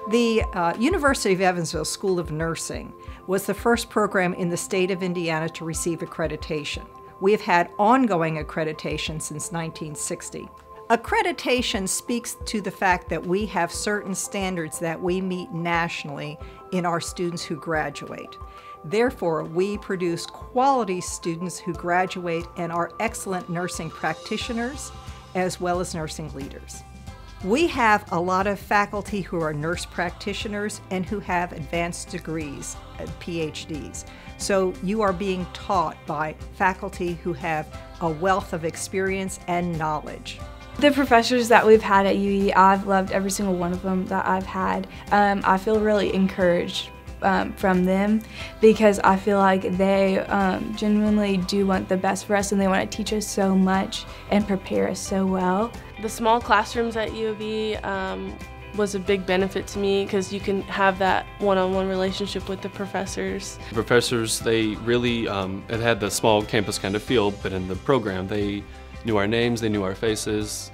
The University of Evansville School of Nursing was the first program in the state of Indiana to receive accreditation. We have had ongoing accreditation since 1960. Accreditation speaks to the fact that we have certain standards that we meet nationally in our students who graduate. Therefore, we produce quality students who graduate and are excellent nursing practitioners as well as nursing leaders. We have a lot of faculty who are nurse practitioners and who have advanced degrees, PhDs. So you are being taught by faculty who have a wealth of experience and knowledge. The professors that we've had at UE, I've loved every single one of them that I've had. I feel really encouraged from them because I feel like they genuinely do want the best for us, and they want to teach us so much and prepare us so well. The small classrooms at U of E was a big benefit to me because you can have that one-on-one relationship with the professors. The professors, they really it had the small campus kind of feel, but in the program they knew our names, they knew our faces.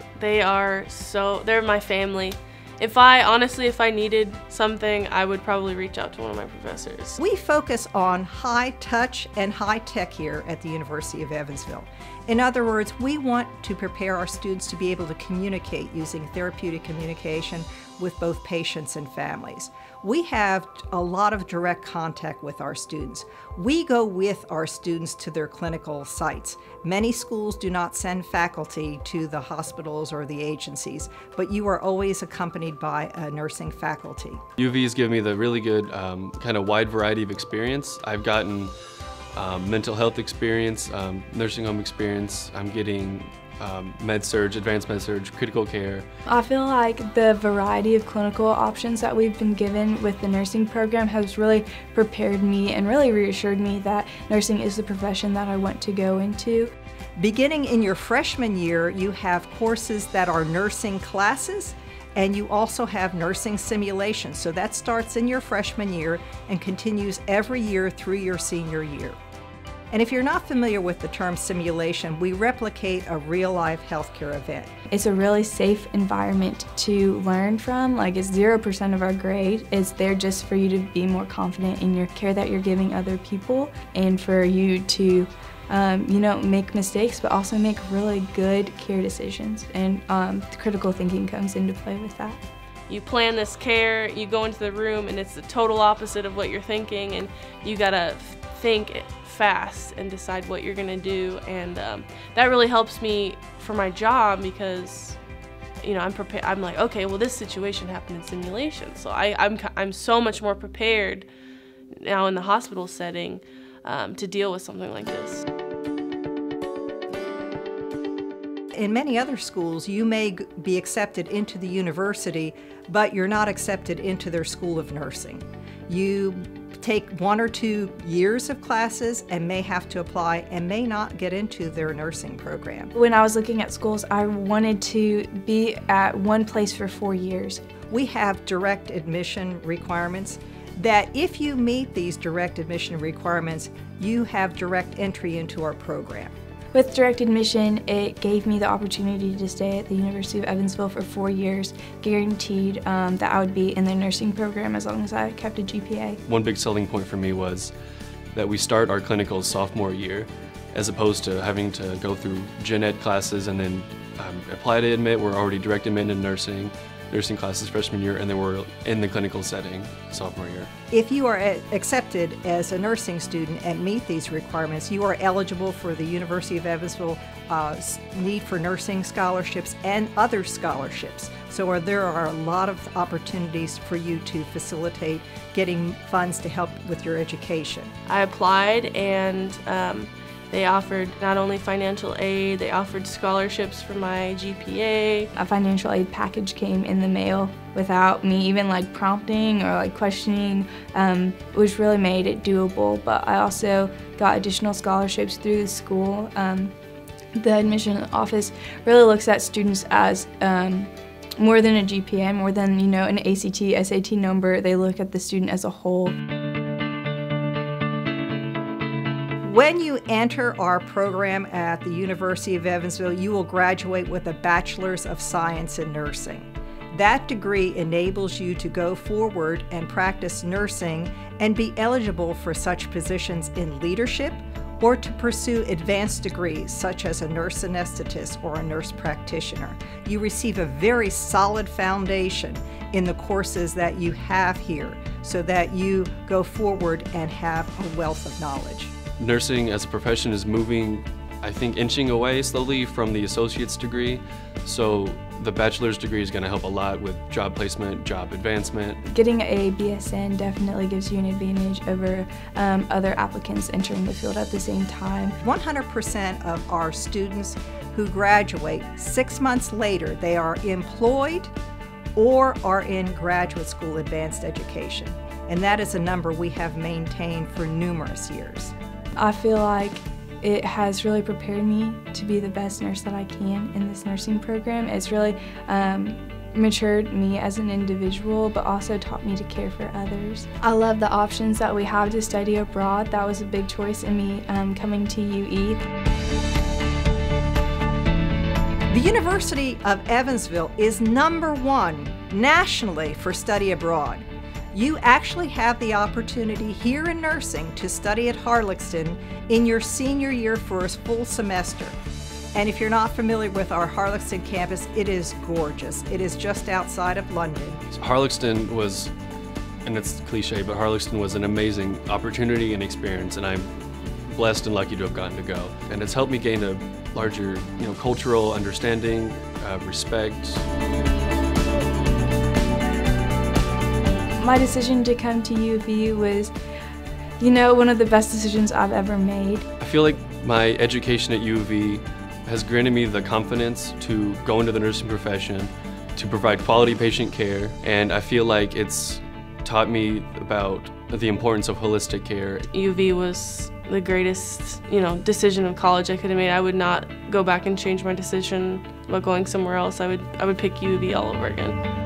They're my family. If I needed something, I would probably reach out to one of my professors. We focus on high touch and high tech here at the University of Evansville. In other words, we want to prepare our students to be able to communicate using therapeutic communication with both patients and families. We have a lot of direct contact with our students. We go with our students to their clinical sites. Many schools do not send faculty to the hospitals or the agencies, but you are always accompanied by a nursing faculty. U of E has given me the really good kind of wide variety of experience. I've gotten mental health experience, nursing home experience. I'm getting med-surg, advanced med-surg, critical care. I feel like the variety of clinical options that we've been given with the nursing program has really prepared me and really reassured me that nursing is the profession that I want to go into. Beginning in your freshman year, you have courses that are nursing classes, and you also have nursing simulations. So that starts in your freshman year and continues every year through your senior year. And if you're not familiar with the term simulation, we replicate a real-life healthcare event. It's a really safe environment to learn from. Like, it's 0% of our grade. It's there just for you to be more confident in your care that you're giving other people, and for you to make mistakes, but also make really good care decisions. And critical thinking comes into play with that. You plan this care, you go into the room, and it's the total opposite of what you're thinking, and you gotta think fast and decide what you're gonna do, and that really helps me for my job because I'm prepared. I'm like, okay, well, this situation happened in simulation, so I'm so much more prepared now in the hospital setting to deal with something like this. In many other schools, you may be accepted into the university, but you're not accepted into their school of nursing. You take 1 or 2 years of classes and may have to apply and may not get into their nursing program. When I was looking at schools, I wanted to be at one place for 4 years. We have direct admission requirements that if you meet these direct admission requirements, you have direct entry into our program. With direct admission, it gave me the opportunity to stay at the University of Evansville for 4 years, guaranteed that I would be in the nursing program as long as I kept a GPA. One big selling point for me was that we start our clinicals sophomore year, as opposed to having to go through gen ed classes and then apply to admit. We're already direct admitted in nursing classes freshman year, and then we're in the clinical setting sophomore year. If you are accepted as a nursing student and meet these requirements, you are eligible for the University of Evansville need for nursing scholarships and other scholarships. So there are a lot of opportunities for you to facilitate getting funds to help with your education. I applied, and they offered not only financial aid, they offered scholarships for my GPA. A financial aid package came in the mail without me even prompting or questioning, which really made it doable. But I also got additional scholarships through the school. The admission office really looks at students as more than a GPA, more than an ACT, SAT number. They look at the student as a whole. When you enter our program at the University of Evansville, you will graduate with a Bachelor's of Science in Nursing. That degree enables you to go forward and practice nursing and be eligible for such positions in leadership or to pursue advanced degrees such as a nurse anesthetist or a nurse practitioner. You receive a very solid foundation in the courses that you have here so that you go forward and have a wealth of knowledge. Nursing as a profession is moving, I think, inching away slowly from the associate's degree. So the bachelor's degree is going to help a lot with job placement, job advancement. Getting a BSN definitely gives you an advantage over other applicants entering the field at the same time. 100% of our students who graduate, 6 months later, they are employed or are in graduate school advanced education. And that is a number we have maintained for numerous years. I feel like it has really prepared me to be the best nurse that I can in this nursing program. It's really matured me as an individual, but also taught me to care for others. I love the options that we have to study abroad. That was a big choice in me coming to UE. The University of Evansville is #1 nationally for study abroad. You actually have the opportunity here in nursing to study at Harlexton in your senior year for a full semester. And if you're not familiar with our Harlexton campus, it is gorgeous. It is just outside of London. Harlexton was, and it's cliche, but Harlexton was an amazing opportunity and experience, and I'm blessed and lucky to have gotten to go. And it's helped me gain a larger, cultural understanding, respect. My decision to come to U of U was, one of the best decisions I've ever made. I feel like my education at U of E has granted me the confidence to go into the nursing profession, to provide quality patient care, and I feel like it's taught me about the importance of holistic care. U of E was the greatest, decision of college I could have made. I would not go back and change my decision about going somewhere else. I would pick U of E all over again.